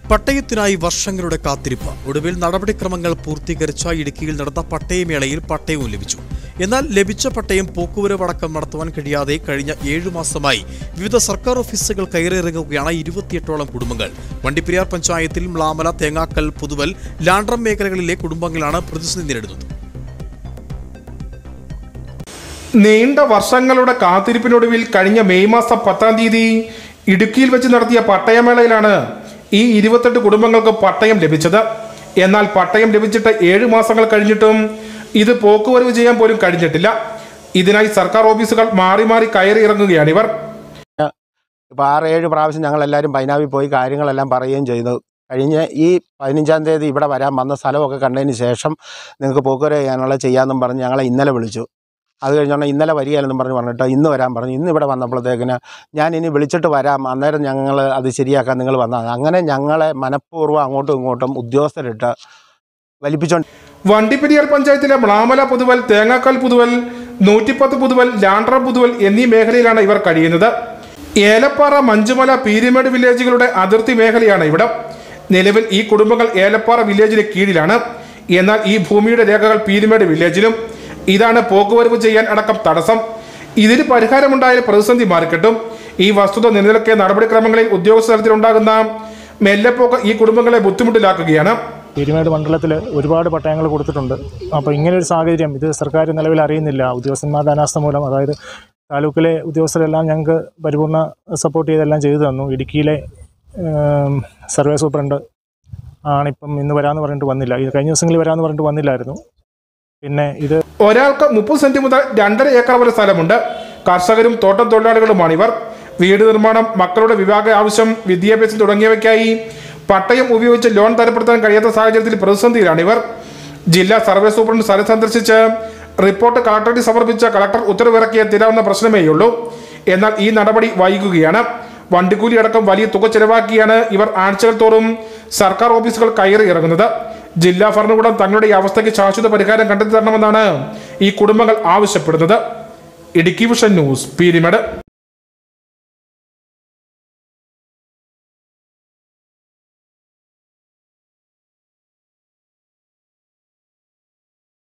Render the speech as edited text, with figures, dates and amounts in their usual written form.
പട്ടയത്തിനായി വർഷങ്ങളുടെ കാത്തിരിപ്പ്. ഒടുവിൽ നടപടിക്രമങ്ങൾ പൂർത്തീകരിച്ച ഇടുക്കിയിൽ നടന്ന പട്ടയമേളയിൽ പട്ടയവും ലഭിച്ചു. എന്നാൽ ലഭിച്ച പട്ടയം പോക്കുവരവടക്കം നടത്തുവാൻ കഴിയാതെ കഴിഞ്ഞ 7 മാസമായി വിവിധ സർക്കാർ ഓഫീസുകൾ കയറിയിറങ്ങുകയാണ് 28ഓളം കുടുംബങ്ങൾ. വണ്ടിപ്പെരിയാർ പഞ്ചായത്തിൽ മ്ലാമല, തേങ്ങാക്കൽ, പുതുവൽ, ലാണ്ട്രം മേഖലകളിലെ കുടുംബങ്ങളാണ് പ്രതിസന്ധി നേരിടുന്നത്. നീണ്ട വർഷങ്ങളുടെ കാത്തിരിപ്പിനൊടുവിൽ കഴിഞ്ഞ മെയ് മാസം 10-ാം തീയതി ഇടുക്കിയിൽ വെച്ച് നടത്തിയ പട്ടയമേളയിലാണ് ഈ 28 കുടുംബങ്ങൾക്ക് പട്ടയം ലഭിച്ചത്. എന്നാൽ പട്ടയം ലഭിച്ചിട്ട് 7 മാസങ്ങൾ കഴിഞ്ഞിട്ടും ഇത് പോക്കുവരവ് ചെയ്യാൻ പോലും കഴിഞ്ഞിട്ടില്ല. ഇതിനായി സർക്കാർ ഓഫീസുകൾ മാറി മാറി കയറി ഇറങ്ങുകയാണ് ഇവർ. ഇപ്പോൾ 6-7 പ്രാവശ്യം ഞങ്ങളെല്ലാവരും പൈനാവിൽ പോയി കാര്യങ്ങളെല്ലാം പറയുകയും ചെയ്തു. കഴിഞ്ഞ ഈ 15-ാം തീയതി ഇവിടെ വരാൻ വന്ന സ്ഥലമൊക്കെ കണ്ടതിന് ശേഷം നിങ്ങൾക്ക് പോക്കുവരവ് ചെയ്യാനുള്ള ചെയ്യാമെന്നും പറഞ്ഞ് ഞങ്ങളെ ഇന്നലെ വിളിച്ചു. അത് കഴിഞ്ഞാൽ ഇന്നലെ വരികയില്ലെന്നും പറഞ്ഞിട്ട് ഇന്ന് വരാൻ പറഞ്ഞു. ഇന്ന് ഇവിടെ വന്നപ്പോഴത്തേക്കിന് ഞാൻ ഇനി വിളിച്ചിട്ട് വരാം, അന്നേരം ഞങ്ങൾ അത് ശരിയാക്കാൻ നിങ്ങൾ വന്നാൽ. അങ്ങനെ ഞങ്ങളെ മനഃപൂർവ്വം അങ്ങോട്ടും ഇങ്ങോട്ടും ഉദ്യോഗസ്ഥരിട്ട് വലിപ്പിച്ചോണ്ട്. വണ്ടിപ്പെരിയാർ പഞ്ചായത്തിലെ മ്ലാമല പുതുവൽ, തേങ്ങാക്കൽ പുതുവൽ, 110 പുതുവൽ, ലാണ്ട്രം പുതുവൽ എന്നീ മേഖലയിലാണ് ഇവർ കഴിയുന്നത്. ഏലപ്പാറ, മഞ്ചുമല, പീരിമേട് വില്ലേജുകളുടെ അതിർത്തി മേഖലയാണ് ഇവിടെ. നിലവിൽ ഈ കുടുംബങ്ങൾ ഏലപ്പാറ വില്ലേജിന് കീഴിലാണ്. എന്നാൽ ഈ ഭൂമിയുടെ രേഖകൾ പീരിമേട് വില്ലേജിലും. ഇതാണ് പോക്കുവരവ് ചെയ്യാൻ അടക്കം തടസ്സം. ഇതിന് പരിഹാരമുണ്ടായാൽ പ്രതിസന്ധി മാറിക്കിട്ടും. ഈ വസ്തുത നിലനിൽക്കെ നടപടിക്രമങ്ങളിൽ ഉദ്യോഗസ്ഥ തലത്തിലുണ്ടാകുന്ന മെല്ലെപ്പോക്ക് ഈ കുടുംബങ്ങളെ ബുദ്ധിമുട്ടിലാക്കുകയാണ്. പീരിമേട് മണ്ഡലത്തിൽ ഒരുപാട് പട്ടയങ്ങൾ കൊടുത്തിട്ടുണ്ട്. അപ്പോൾ ഇങ്ങനെയൊരു സാഹചര്യം ഇത് സർക്കാർ നിലവിൽ അറിയുന്നില്ല. ഉദ്യോഗസ്ഥന്മാരുടെ അനാസ്ഥ മൂലം, അതായത് താലൂക്കിലെ ഉദ്യോഗസ്ഥരെല്ലാം ഞങ്ങൾക്ക് പരിപൂർണ്ണ സപ്പോർട്ട് ചെയ്തെല്ലാം ചെയ്തു തന്നു. ഇടുക്കിയിലെ സർവേ സൂപ്രണ്ട് ആണിപ്പം ഇന്ന് വരാമെന്ന് പറഞ്ഞിട്ട് വന്നില്ല. ഇത് കഴിഞ്ഞ ദിവസങ്ങളിൽ വരാമെന്ന് പറഞ്ഞിട്ട് വന്നില്ലായിരുന്നു. പിന്നെ ഇത് ഒരാൾക്ക് 30 സെന്റ് മുതൽ 2.5 ഏക്കർ വരെ സ്ഥലമുണ്ട്. കർഷകരും തോട്ടം തൊഴിലാളികളുമാണ് ഇവർ. വീട് നിർമ്മാണം, മക്കളുടെ വിവാഹ ആവശ്യം, വിദ്യാഭ്യാസം തുടങ്ങിയവയ്ക്കായി പട്ടയം ഉപയോഗിച്ച് ലോൺ തരപ്പെടുത്താൻ കഴിയാത്ത സാഹചര്യത്തിൽ പ്രതിസന്ധിയിലാണ് ഇവർ. ജില്ലാ സർവേ സൂപ്രണ്ട് സ്ഥലം സന്ദർശിച്ച് റിപ്പോർട്ട് കളക്ടറേറ്റിൽ സമർപ്പിച്ച കളക്ടർ ഉത്തരവിറക്കിയ തീരാവുന്ന പ്രശ്നമേയുള്ളൂ. എന്നാൽ ഈ നടപടി വൈകുകയാണ്. വണ്ടിക്കൂലി അടക്കം വലിയ തുക ചെലവാക്കിയാണ് ഇവർ ആഴ്ചകൾ തോറും സർക്കാർ ഓഫീസുകൾ കയറി ഇറങ്ങുന്നത്. ജില്ലാ ഭരണകൂടം തങ്ങളുടെ ഈ അവസ്ഥയ്ക്ക് ശാശ്വത പരിഹാരം കണ്ടെത്തി തരണമെന്നാണ് ഈ കുടുംബങ്ങൾ ആവശ്യപ്പെടുന്നത്. Idukki vision news, Peermade.